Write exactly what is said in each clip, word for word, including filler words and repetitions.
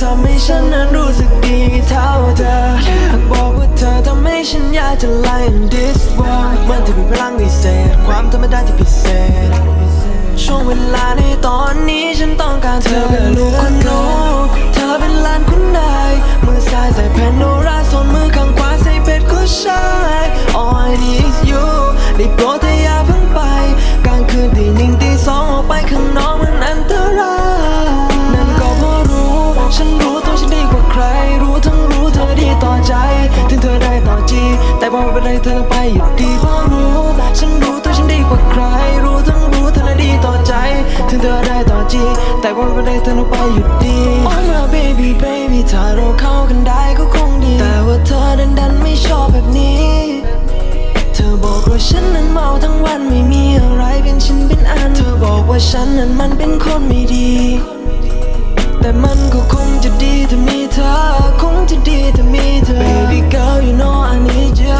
ำให้ฉันนั้นรู้สึกดีเท่าเธอแค่บอกว่าเธอทำให้ฉันอยากจะ lie in this world มันจะมีพลังวิเศษความธรรมดาที่พิเศษช่วงเวลาในตอนนี้ฉันต้องการเธอเป็นลูกคุณหนูเธอเป็นหลานคุณนายมือซ้ายใส่แผ่นโนราส่วนมือข้างขวาใส่เพชรผู้ชาย All I need is you ได้โปรดเธออย่าเพิ่งไปกลางคืนตีหนึ่งตีสองออกไปข้างนอกมันอันตรายนั่นก็เพราะรู้ฉันรู้ตัวฉันดีกว่าใครรู้ทั้งรู้เธอดีต่อใจถึงเธอได้ต่อจีแต่บอกไม่เป็นไรเธอไปอยู่ดีเพราะรู้ฉันรู้ตัวฉันดีกว่าใครรู้ทั้งรู้เธอดีต่อใจถึงเธอได้ต่อจีแต่บอกไม่เป็นไรเธอไปอยู่ดี Oh my baby baby ถ้าเราเข้ากันได้ก็คงดีแต่ว่าเธอดันดันไม่ชอบแบบนี้เธอบอกว่าฉันนั้นเมาทั้งวันไม่มีอะไรเป็นชิ้นเป็นอันเธอบอกว่าฉันนั้นมันเป็นคนไม่ดีแต่มันก็คงจะดีถ้ามีเธอคงจะดีถ้ามีเธอ Baby girl you know I need you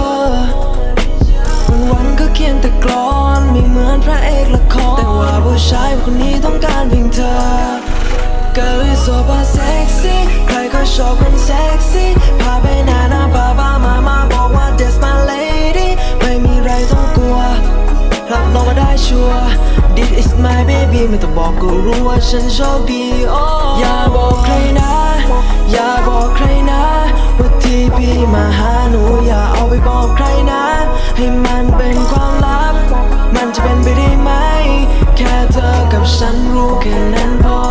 วันวันก็เขียนแต่กลอนไม่เหมือนพระเอกละครแต่ว่าผู้ชายคนนี้ต้องการเพียงเธอ Girl is so sexy ใครก็ชอบคนเซ็กซี่พาไปหน้าหน้าบ้าบ้ามามาบอกว่า That's my lady ไม่มีไรต้องกลัวรับรองว่าได้ชัวร์ This is my baby ไม่ต้องบอกก็รู้ว่าฉันโชคดี oh อย่าบอกใครนะอย่าบอกใครนะว่าที่พี่มาหาหนูอย่าเอาไปบอกใครนะให้มันเป็นความลับมันจะเป็นไปได้ไหมแค่เธอกับฉันรู้แค่นั้นพอ